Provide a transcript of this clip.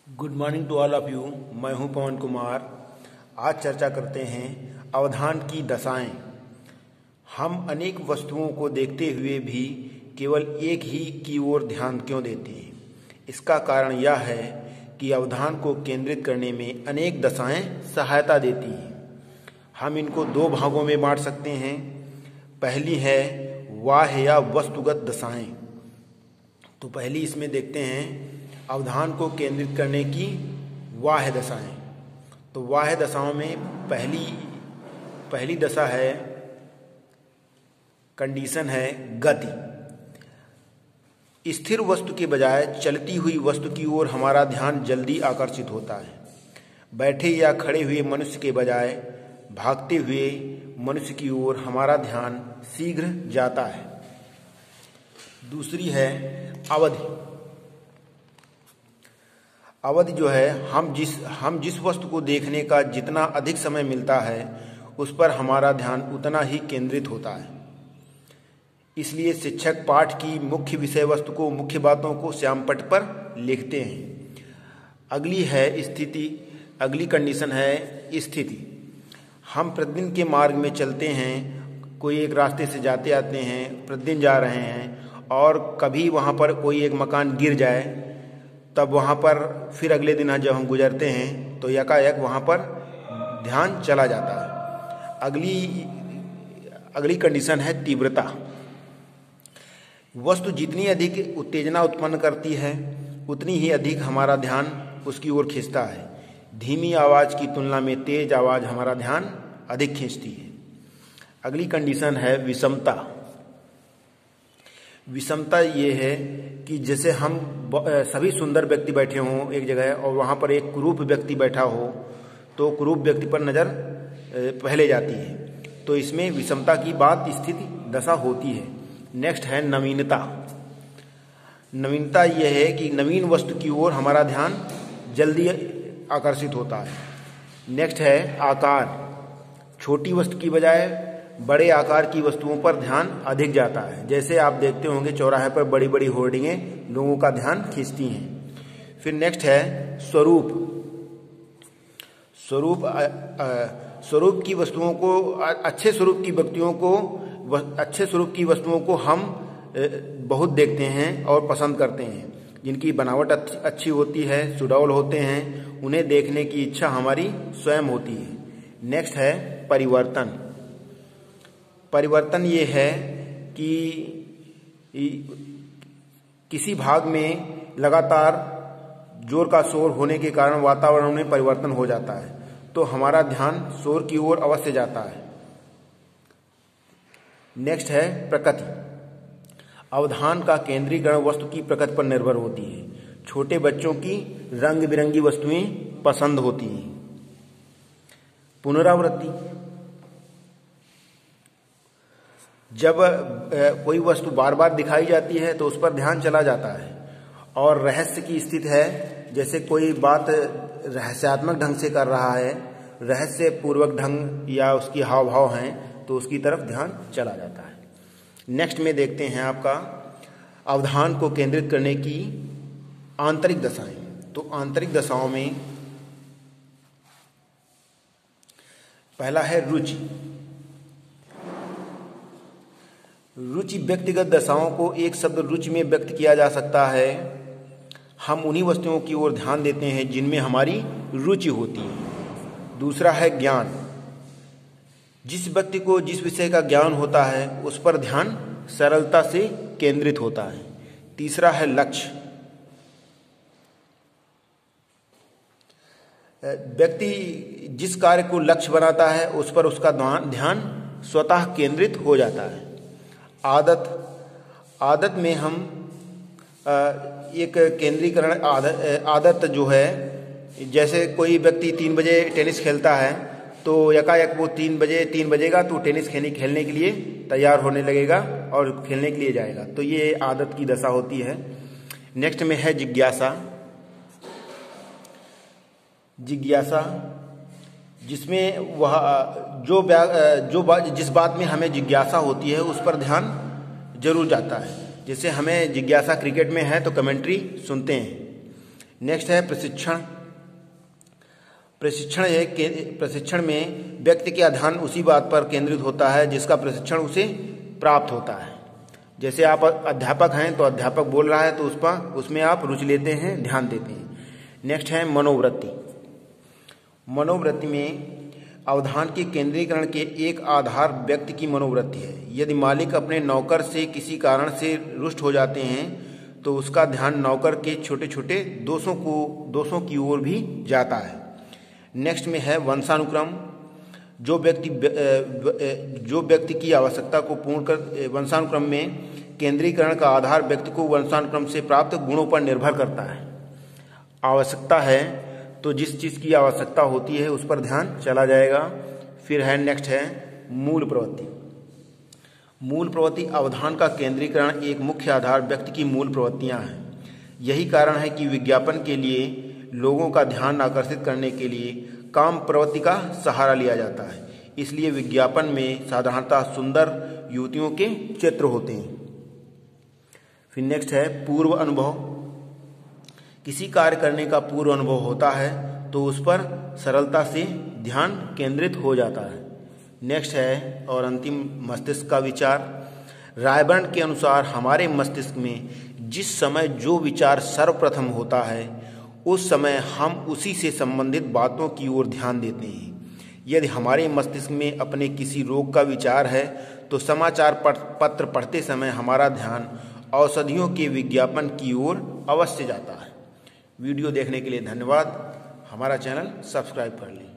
Good morning to all of you. मैं हूं पवन कुमार। आज चर्चा करते हैं अवधान की दशाएं। हम अनेक वस्तुओं को देखते हुए भी केवल एक ही की ओर ध्यान क्यों देते हैं? इसका कारण यह है कि अवधान को केंद्रित करने में अनेक दशाएं सहायता देती हैं। हम इनको दो भागों में बांट सकते हैं। पहली है बाह्य या वस्तुगत दशाएं। तो पहली इसमें देखते हैं अवधान को केंद्रित करने की बाह्य दशाएं। तो बाह्य दशाओं में पहली दशा है, कंडीशन है गति। स्थिर वस्तु के बजाय चलती हुई वस्तु की ओर हमारा ध्यान जल्दी आकर्षित होता है। बैठे या खड़े हुए मनुष्य के बजाय भागते हुए मनुष्य की ओर हमारा ध्यान शीघ्र जाता है। दूसरी है अवधि। अवधि जो है, हम जिस वस्तु को देखने का जितना अधिक समय मिलता है उस पर हमारा ध्यान उतना ही केंद्रित होता है। इसलिए शिक्षक पाठ की मुख्य विषय वस्तु को, मुख्य बातों को श्यामपट्ट पर लिखते हैं। अगली है स्थिति। अगली कंडीशन है स्थिति। हम प्रतिदिन के मार्ग में चलते हैं, कोई एक रास्ते से जाते आते हैं, प्रतिदिन जा रहे हैं, और कभी वहाँ पर कोई एक मकान गिर जाए, तब वहाँ पर फिर अगले दिन जब हम गुजरते हैं तो यकायक वहाँ पर ध्यान चला जाता है। अगली कंडीशन है तीव्रता। वस्तु जितनी अधिक उत्तेजना उत्पन्न करती है उतनी ही अधिक हमारा ध्यान उसकी ओर खींचता है। धीमी आवाज़ की तुलना में तेज आवाज़ हमारा ध्यान अधिक खींचती है। अगली कंडीशन है विषमता। विषमता ये है कि जैसे हम सभी सुंदर व्यक्ति बैठे हों एक जगह और वहाँ पर एक कुरूप व्यक्ति बैठा हो तो कुरूप व्यक्ति पर नज़र पहले जाती है। तो इसमें विषमता की बात स्थिति दशा होती है। नेक्स्ट है नवीनता। नवीनता यह है कि नवीन वस्तु की ओर हमारा ध्यान जल्दी आकर्षित होता है। नेक्स्ट है आकार। छोटी वस्तु की बजाय बड़े आकार की वस्तुओं पर ध्यान अधिक जाता है। जैसे आप देखते होंगे चौराहे पर बड़ी बड़ी होर्डिंगें लोगों का ध्यान खींचती हैं। फिर नेक्स्ट है स्वरूप। स्वरूप की वस्तुओं को, अच्छे स्वरूप की वस्तुओं को हम बहुत देखते हैं और पसंद करते हैं। जिनकी बनावट अच्छी होती है, सुडौल होते हैं, उन्हें देखने की इच्छा हमारी स्वयं होती है। नेक्स्ट है परिवर्तन। परिवर्तन ये है कि किसी भाग में लगातार जोर का शोर होने के कारण वातावरण में परिवर्तन हो जाता है तो हमारा ध्यान शोर की ओर अवश्य जाता है। नेक्स्ट है प्रकृति। अवधान का केंद्रीकरण वस्तु की प्रकृति पर निर्भर होती है। छोटे बच्चों की रंग बिरंगी वस्तुएं पसंद होती हैं। पुनरावृत्ति। जब कोई वस्तु बार बार दिखाई जाती है तो उस पर ध्यान चला जाता है। और रहस्य की स्थिति है, जैसे कोई बात रहस्यात्मक ढंग से कर रहा है, रहस्य पूर्वक ढंग या उसकी हाव भाव हैं तो उसकी तरफ ध्यान चला जाता है। नेक्स्ट में देखते हैं आपका अवधान को केंद्रित करने की आंतरिक दशाएं। तो आंतरिक दशाओं में पहला है रुचि। रुचि व्यक्तिगत दशाओं को एक शब्द रुचि में व्यक्त किया जा सकता है। हम उन्हीं वस्तुओं की ओर ध्यान देते हैं जिनमें हमारी रुचि होती है। दूसरा है ज्ञान। जिस व्यक्ति को जिस विषय का ज्ञान होता है उस पर ध्यान सरलता से केंद्रित होता है। तीसरा है लक्ष्य। व्यक्ति जिस कार्य को लक्ष्य बनाता है उस पर उसका ध्यान स्वतः केंद्रित हो जाता है। आदत में हम एक केंद्रीकरण आदत जो है, जैसे कोई व्यक्ति 3 बजे टेनिस खेलता है तो यकायक वो 3 बजेगा तो टेनिस खेलने के लिए तैयार होने लगेगा और खेलने के लिए जाएगा। तो ये आदत की दशा होती है। नेक्स्ट में है जिज्ञासा। जिसमें वह जिस बात में हमें जिज्ञासा होती है उस पर ध्यान जरूर जाता है। जैसे हमें जिज्ञासा क्रिकेट में है तो कमेंट्री सुनते हैं, नेक्स्ट है प्रशिक्षण। प्रशिक्षण में व्यक्ति का ध्यान उसी बात पर केंद्रित होता है जिसका प्रशिक्षण उसे प्राप्त होता है। जैसे आप अध्यापक हैं तो अध्यापक बोल रहा है तो उसमें आप रुचि लेते हैं, ध्यान देते हैं। नेक्स्ट है मनोवृत्ति। मनोवृत्ति में अवधान के केंद्रीकरण के एक आधार व्यक्ति की मनोवृत्ति है। यदि मालिक अपने नौकर से किसी कारण से रुष्ट हो जाते हैं तो उसका ध्यान नौकर के छोटे छोटे दोषों की ओर भी जाता है। नेक्स्ट में है वंशानुक्रम। जो व्यक्ति की आवश्यकता को पूर्ण कर वंशानुक्रम में केंद्रीकरण का आधार व्यक्ति को वंशानुक्रम से प्राप्त गुणों पर निर्भर करता है। आवश्यकता है तो जिस चीज़ की आवश्यकता होती है उस पर ध्यान चला जाएगा। फिर है नेक्स्ट है मूल प्रवृत्ति। मूल प्रवृत्ति अवधान का केंद्रीकरण एक मुख्य आधार व्यक्ति की मूल प्रवृत्तियां हैं। यही कारण है कि विज्ञापन के लिए लोगों का ध्यान आकर्षित करने के लिए काम प्रवृत्ति का सहारा लिया जाता है। इसलिए विज्ञापन में साधारणतः सुंदर युवतियों के चित्र होते हैं। फिर नेक्स्ट है पूर्व अनुभव। किसी कार्य करने का पूर्व अनुभव होता है तो उस पर सरलता से ध्यान केंद्रित हो जाता है। नेक्स्ट है और अंतिम मस्तिष्क का विचार। रायबर्न के अनुसार हमारे मस्तिष्क में जिस समय जो विचार सर्वप्रथम होता है उस समय हम उसी से संबंधित बातों की ओर ध्यान देते हैं। यदि हमारे मस्तिष्क में अपने किसी रोग का विचार है तो समाचार पत्र पढ़ते समय हमारा ध्यान औषधियों के विज्ञापन की ओर अवश्य जाता है। वीडियो देखने के लिए धन्यवाद। हमारा चैनल सब्सक्राइब कर लें।